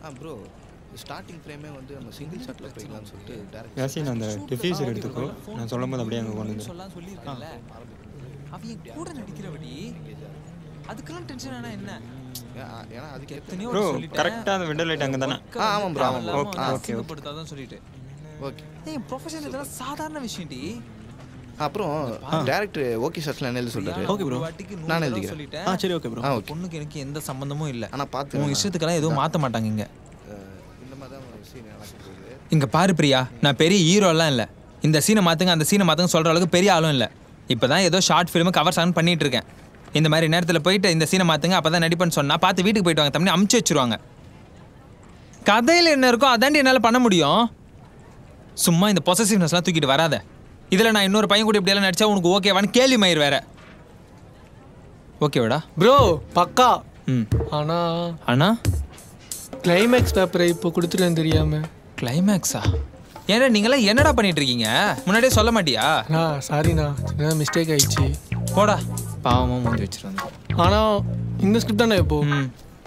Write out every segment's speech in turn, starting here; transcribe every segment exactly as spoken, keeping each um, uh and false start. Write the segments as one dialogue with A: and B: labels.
A: Bro starting ஃப்ரேமே வந்து நம்ம single ஷாட்ல போய்க்கலாம்னு சொல்லிட்டு டைரக்ட்
B: யாசின் அந்த டிஃப்யூசர் எடுத்துக்கோ. நான் சொல்லும்போது அப்படியே அங்கே கொண்டு வந்து
C: சொல்லலாம் சொல்லியிருக்கேன்ல. அவன் கூட நடிக்கிறவடி அதுக்கெல்லாம் டென்ஷன் ஆனா என்ன?
A: ஏன்னா அதுக்கு
C: எத்தனையோ
B: ப்ரோ
C: சொல்லிட்டேன்.
B: கரெக்டாக அந்த விண்டோ லைட் அங்கே தானே?
A: ஆ ஆமாம் ப்ரோ ஆமாம் ப்ரோ.
B: ஓகே ஓகே
C: படுத்தாதான் சொல்லிட்டு
A: ஓகே.
C: ஏய் ப்ரொஃபஷனல் இதெல்லாம் சாதாரண விஷயம் டி.
A: அப்புறம் டைரக்டர் ஓகே ஷாட்ல என்ன எழுத சொல்றாரு?
C: ஓகே ப்ரோ
A: நான் எழுதிக்கிறேன்.
C: ஆ
D: சரி ஓகே ப்ரோ.
C: பொண்ணுக்கு எனக்கு எந்த சம்பந்தமும் இல்லை.
A: ஆனா பாத்து
C: உன் இஷ்டத்துக்கெல்லாம் எதுவும் மாற்ற மாட்டாங்க இங்க.
A: இந்த மாதிரி தான் சீன் நடக்குது.
C: இங்க பாரு பிரியா, நான் பெரிய ஹீரோலாம் இல்லை. இந்த சீனை மாற்றுங்க அந்த சீனை மாற்றுங்க சொல்கிற அளவுக்கு பெரிய ஆளும் இல்லை. இப்போ தான் ஏதோ ஷார்ட் ஃபிலிமு கவர் சாங் பண்ணிட்டு இருக்கேன். இந்த மாதிரி நேரத்தில் போயிட்டு இந்த சீனை மாற்றுங்க அப்போ தான் நடிப்பேன்னு சொன்னால் பார்த்து வீட்டுக்கு போயிட்டு வாங்க தம்பி அமுச்சு வச்சுருவாங்க. கதையில் என்ன இருக்கோ அதாண்டி என்னால் பண்ண முடியும். சும்மா இந்த பொசசிவ்னஸ்லாம் தூக்கிட்டு வராத. இதில் நான் இன்னொரு பையன் கூட இப்படியெல்லாம் நடிச்சா உனக்கு ஓகேவான்னு கேள்வி மயிர் வேற. ஓகேவாடா
D: ப்ரோ பக்கா.
C: ம்
D: ஆனா
C: அண்ணா
D: கிளைமேக்ஸ் பேப்பரை இப்போ கொடுத்துட்டேன் தெரியாம.
C: கிளைமேக்ஸா? ஏன்னா நீங்களாம் என்னடா பண்ணிட்டு இருக்கீங்க? முன்னாடியே சொல்ல மாட்டியா?
D: அண்ணா சாரிண்ணா, சின்ன மிஸ்டேக் ஆயிடுச்சு.
C: போடா பாவமாக மூஞ்சி வச்சிருந்தேன்.
D: ஆனால் இந்த ஸ்கிரிப்ட் தானே இப்போ?
C: ம்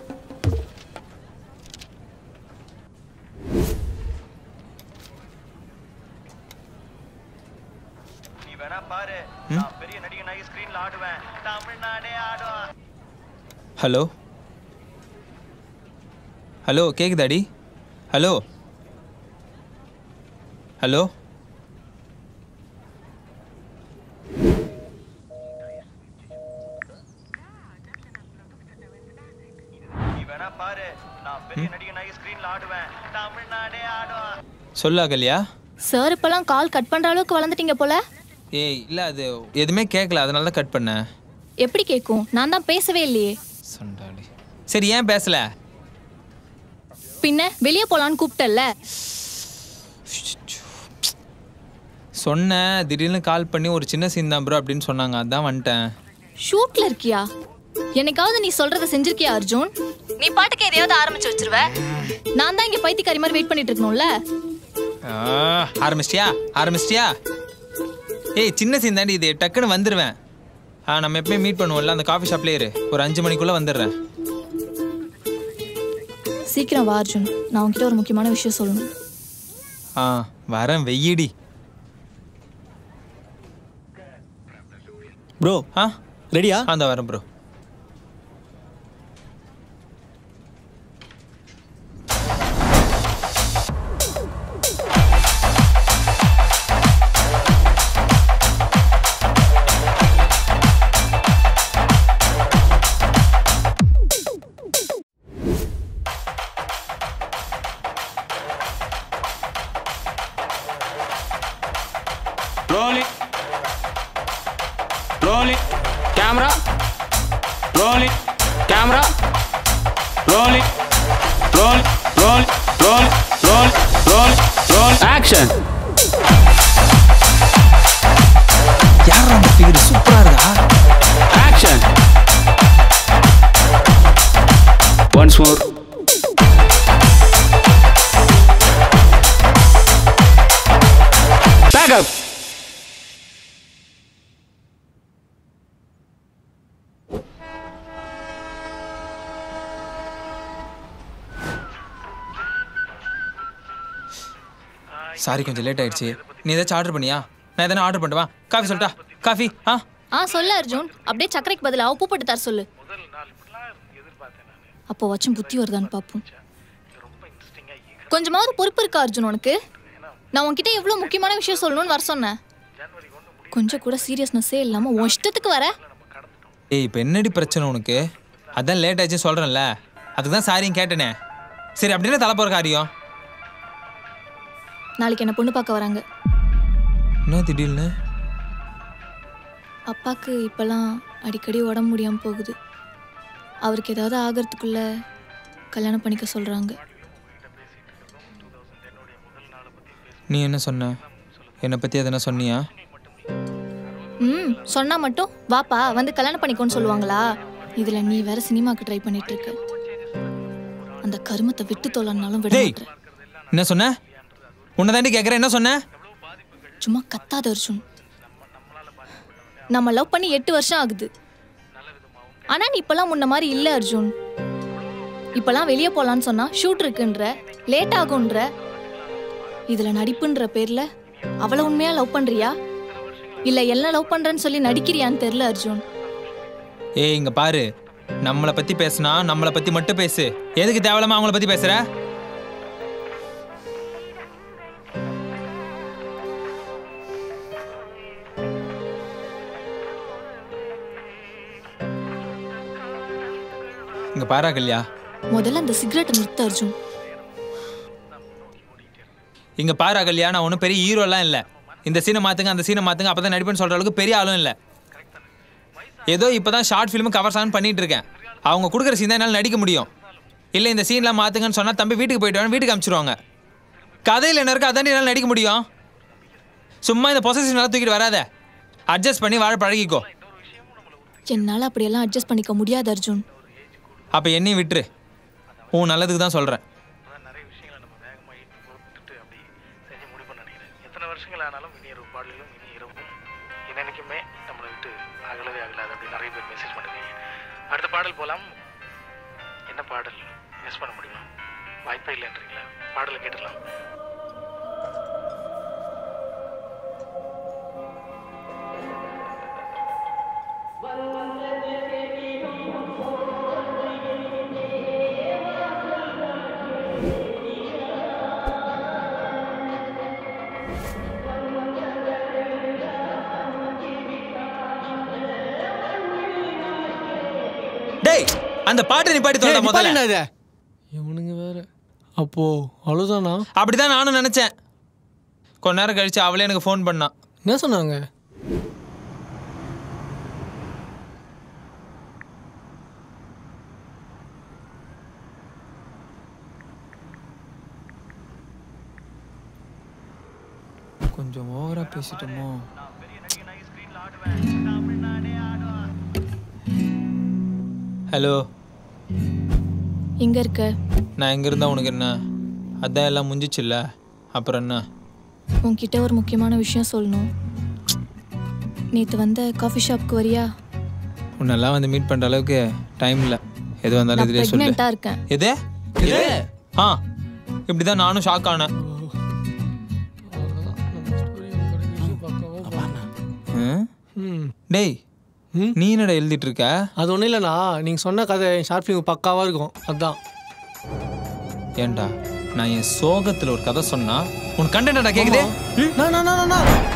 C: ஹலோ ஹலோ கேக்குதாடி? ஹலோ ஹலோ சொல்லு அகல்யா.
E: சார் இப்பெல்லாம் கால் கட் பண்ற அளவுக்கு வளர்ந்துட்டீங்க போல.
C: ஏய் இல்ல அது எதுவுமே கேட்கல அதனால தான் கட் பண்ணேன்.
E: எப்படி கேட்கும்? நான் தான் பேசவே இல்லையே.
C: சண்டாளி. சரி ஏன் பேசல?
E: பின்ன வெளியே போலான்னு கூப்பிட்டல்ல.
C: சொன்னேன் திடீர்னு கால் பண்ணி ஒரு சின்ன சீன் தான் ப்ரோ அப்படின்னு சொன்னாங்க, அதான் வந்துட்டேன்.
E: ஷூட்ல இருக்கியா? என்னைக்காவது நீ சொல்றத செஞ்சிருக்கியா அர்ஜுன்? நீ பாட்டுக்கு எதையாவது ஆரம்பிச்சு வச்சிருவ. நான் தான் இங்க பைத்தியக்காரி மாதிரி வெயிட் பண்ணிட்டு இருக்கணும்ல.
C: ஆரம்பிச்சிட்டியா ஆரம்பிச்சிட்டியா? ஏய் சின்ன சீன் தாண்டி இது, டக்குன்னு வந்துடுவேன். ஆ நம்ம எப்பவுமே மீட் பண்ணுவோம்ல அந்த காஃபி ஷாப்லேயே இரு, ஒரு அஞ்சு மணிக்குள்ளே வந்துடுறேன்.
E: சீக்கிரம் வா அர்ஜுன், நான் உன்கிட்ட ஒரு முக்கியமான விஷயம் சொல்லணும்.
C: ஆ வரேன் வெய்யடி.
D: ப்ரோ
C: ஆ
D: ரெடியா?
C: அந்த வரேன் bro.
F: Rolling, rolling, camera, rolling, camera, rolling, roll, roll, roll, roll, roll, roll, action.
C: யாரா அந்த ஃபிகர் சூப்பரா இருக்கா?
F: Action. Once more. Back up.
C: Sorry கொஞ்சம் லேட் ஆயிடுச்சு. நீ ஏதாச்சும் ஆர்டர் பண்ணியா? நான் எதனா ஆர்டர் பண்ணவா? காஃபி சொல்லட்டா? காஃபி? ஆ
E: ஆ சொல்லு அர்ஜுன், அப்படியே சக்கரைக்கு பதிலா உப்பு போட்டு தர சொல்லு. அப்போ வச்சும் புத்தி வருதான்னு பார்ப்போம். கொஞ்சமாவது பொறுப்பு இருக்கா அர்ஜுன் உனக்கு? நான் உன்கிட்ட எவ்வளோ முக்கியமான விஷயம் சொல்லணும்னு வர சொன்னேன். கொஞ்சம் கூட சீரியஸ்னஸே இல்லாமல் உன் இஷ்டத்துக்கு வர.
C: ஏய் இப்போ என்னடி பிரச்சனை உனக்கு? அதான் லேட் ஆச்சு சொல்கிறேன்ல, அதுக்கு தான் சாரியும் கேட்டேனே. சரி அப்படின்னா தலை போகிற காரியம்.
E: நாளைக்கு என்ன பொண்ணு பார்க்க வராங்க.
C: என்ன திடீர்னு?
E: அப்பாவுக்கு இப்போல்லாம் அடிக்கடி உடம்பு முடியாமல் போகுது. அவருக்கு ஏதாவது ஆகிறதுக்குள்ள கல்யாணம் பண்ணிக்க சொல்கிறாங்க.
C: நீ என்ன சொன்ன? என்னை பற்றி எதனா சொன்னியா?
E: ம் சொன்னால் மட்டும் வாப்பா வந்து கல்யாணம் பண்ணிக்கோன்னு சொல்லுவாங்களா? இதில் நீ வேற சினிமாவுக்கு ட்ரை பண்ணிட்டு இருக்க. அந்த கருமத்தை விட்டு தொலைனாலும் விட மாட்டேன்.
C: என்ன சொன்ன? உன்னை தாண்டி கேட்குறேன், என்ன சொன்ன?
E: சும்மா கத்தாத அர்ஜுன். நம்ம லவ் பண்ணி எட்டு வருஷம் ஆகுது. ஆனா நீ இப்பெல்லாம் முன்ன மாதிரி இல்லை அர்ஜுன். இப்பெல்லாம் வெளியே போலான்னு சொன்னா ஷூட் இருக்குன்ற, லேட் ஆகுன்ற. இதுல நடிப்புன்ற பேர்ல அவளை உண்மையா லவ் பண்றியா இல்ல எல்லாம் லவ் பண்றேன்னு சொல்லி நடிக்கிறியான்னு தெரியல அர்ஜுன்.
C: ஏய் இங்க பாரு, நம்மளை பத்தி பேசினா நம்மளை பத்தி மட்டும் பேசு. எதுக்கு தேவையில்லாம அவங்கள பத்தி பேசுற? இங்க பாரு அகல்யா,
E: முதல்ல அந்த சிகரெட்டை நிறுத்த அர்ஜுன்.
C: இங்க பாரு அகல்யா, நான் ஒன்றும் பெரிய ஹீரோலாம் இல்லை. இந்த சீனை மாத்துங்க அந்த சீனை மாத்துங்க அப்பதான் நடிப்பேன்னு சொல்ற அளவுக்கு பெரிய ஆளும் இல்லை. ஏதோ இப்பதான் ஷார்ட் ஃபிலிம் கவர் சாங் பண்ணிட்டு இருக்கேன். அவங்க கொடுக்குற சீன் தான் என்னால் நடிக்க முடியும். இல்லை இந்த சீன்லாம் மாத்துங்கன்னு சொன்னா தம்பி வீட்டுக்கு போயிட்டு வீட்டுக்கு அனுப்பிச்சிருவாங்க. கதையில் என்ன இருக்கு அதான் என்னால் நடிக்க முடியும். சும்மா இந்த பொசசிவ்னால தூக்கிட்டு வராத. அட்ஜஸ்ட் பண்ணி வாழ பழகிக்கோ.
E: என்னால் அப்படியெல்லாம் அட்ஜஸ்ட் பண்ணிக்க முடியாது அர்ஜுன்.
C: அப்போ என்னையும் விட்டுரு. உன் நல்லதுக்கு தான் சொல்கிறேன்.
G: நிறைய விஷயங்களை நம்ம வேகமாக ஈட்டு போட்டுட்டு அப்படி செஞ்சு முடிப்போம் நினைக்கிறேன். எத்தனை வருஷங்கள் ஆனாலும் இனி இரவு பாடலும் இனி இரவும் என்னைக்குமே நம்மளை விட்டு அகலவே அகலாது அப்படி நிறைய பேர் மெசேஜ் பண்ணுறீங்க. அடுத்த பாடல் போகலாம். என்ன பாடல் மிஸ் பண்ண முடியுமா? வாய்ப்பே இல்லைன்றீங்களா? பாடலை கேட்டுடலாம்.
C: டேய் அந்த பாட்டை நிப்பாட்டி தோட முதல்ல.
D: இவனுங்க வேற. அப்போ அவ்வளோதானா?
C: அப்படிதான் நானும் நினைச்சேன். கொஞ்ச நேரம் கழிச்சு அவளே எனக்கு ஃபோன் பண்ணா.
D: என்ன சொன்னாங்க?
C: கொஞ்சம் ஓவரா பேசிட்டோமோ? ஹலோ,
E: எங்க இருக்க?
C: நான் எங்க இருந்தா உனக்கு என்ன? அதான் எல்லாம் முடிஞ்சிச்சுல்ல, அப்புறம் என்ன?
E: உன்கிட்ட ஒரு முக்கியமான விஷயம் சொல்லணும். நேற்று வந்த காஃபி ஷாப்க்கு வரியா?
C: உன்னெல்லாம் வந்து மீட் பண்ற அளவுக்கு டைம் இல்லை. எது வந்தாலும் இதுலேயே சொல்லு.
E: பிரெக்னென்ட்டா இருக்கேன்.
C: எது எது? ஆ இப்படிதான் நானும் ஷாக் ஆனேன். டேய் நீ என்னடா எழுதிட்டு இருக்க?
D: அது ஒன்றும் இல்லைண்ணா, நீங்கள் சொன்ன கதை ஷார்ட் ஃபிலிம் பக்காவாக இருக்கும் அதுதான்.
C: ஏண்டா நான் என் சோகத்தில் ஒரு கதை சொன்னா உன் கண்டென்ட்டா கேக்குதே?
D: நான் நான் நான்